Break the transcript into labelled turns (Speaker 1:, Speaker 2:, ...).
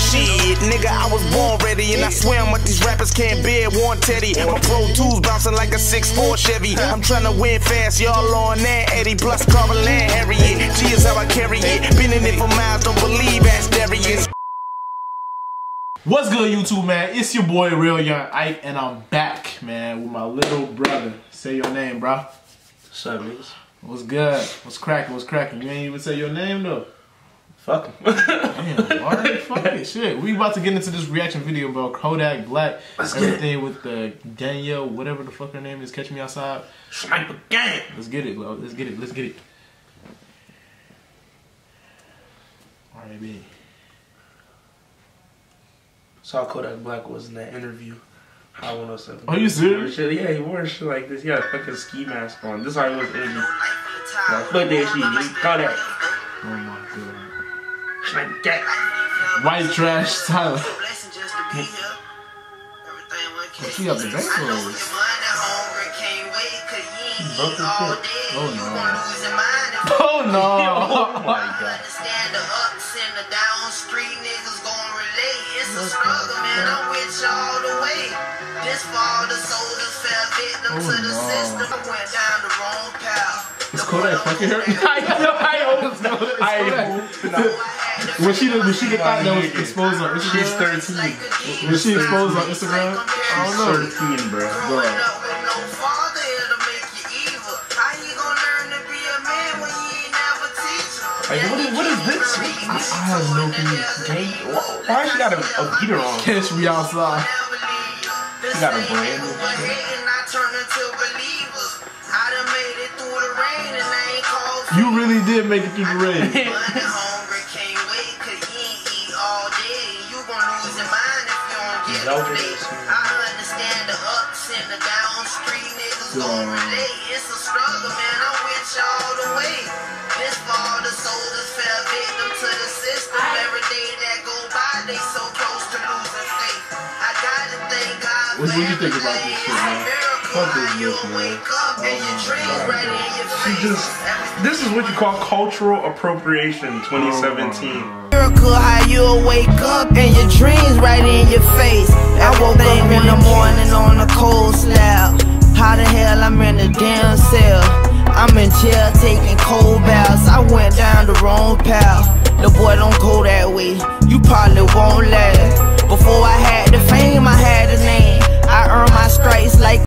Speaker 1: Shit, nigga, I was born ready, and I swear what these rappers can't bear. Warren Teddy, my Pro Tools bouncing like a 6'4 Chevy. I'm tryna win fast, y'all on that Eddie. Plus Carvel and Harriet. G is how I carry it. Been in it for miles, don't believe ask Darius.
Speaker 2: What's good, YouTube, man? It's your boy Real Young Ike, and I'm back, man, with my little brother. Say your name, bro.
Speaker 3: What's up, niggas?
Speaker 2: What's good? What's cracking? What's cracking? You ain't even say your name though.
Speaker 3: Fuck him.
Speaker 2: Damn, alright, fuck it, shit. We about to get into this reaction video about Kodak Black. Everything with the Danielle, whatever the fuck her name is, Catch Me Outside.
Speaker 3: Sniper gang.
Speaker 2: Let's get it, bro. Let's get it. Let's get it. Alright, baby.
Speaker 3: Saw Kodak Black was in that interview. Hot 107.
Speaker 2: Are you serious?
Speaker 3: Yeah, he wore shit like this. He had a fucking ski mask on. This is how he was interviewed. Like, fuck that shit. He caught that.
Speaker 2: Oh my god.
Speaker 3: Sniper gang.
Speaker 2: White trash Tyler. She got the back clothes.
Speaker 3: Broke his foot.
Speaker 2: Oh no. Oh no.
Speaker 3: Oh my god.
Speaker 2: Is Kodak fucking her? When she thought that was exposed on Instagram?
Speaker 3: She's 13.
Speaker 2: Was she exposed on Instagram? I don't know.
Speaker 3: 13, bro. Like, what is this?
Speaker 2: I have no clue.
Speaker 3: Why she got a beater on?
Speaker 2: Catch Me Outside.
Speaker 3: She got a brand new shit.
Speaker 2: You really did make it through the rain. What do you think about this shit, man? Fuck this bitch, man.
Speaker 3: This is what you call cultural appropriation 2017.
Speaker 4: Miracle how you'll wake up and your dreams right in your face. I woke up in the morning on a cold slab. How the hell I'm in a damn cell? I'm in jail taking cold baths. I went down the wrong path. The boy don't go that way. You probably won't last. Before I had the fame, I had a name. I earned my stripes like